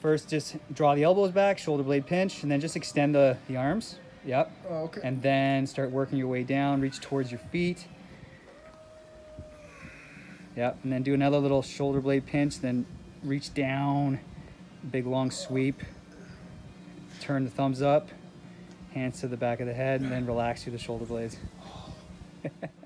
First, just draw the elbows back, shoulder blade pinch, and then just extend the arms. Yep. Oh, okay. And then start working your way down, reach towards your feet. Yep, and then do another little shoulder blade pinch, then reach down, big long sweep. Turn the thumbs up, hands to the back of the head, and then relax through the shoulder blades.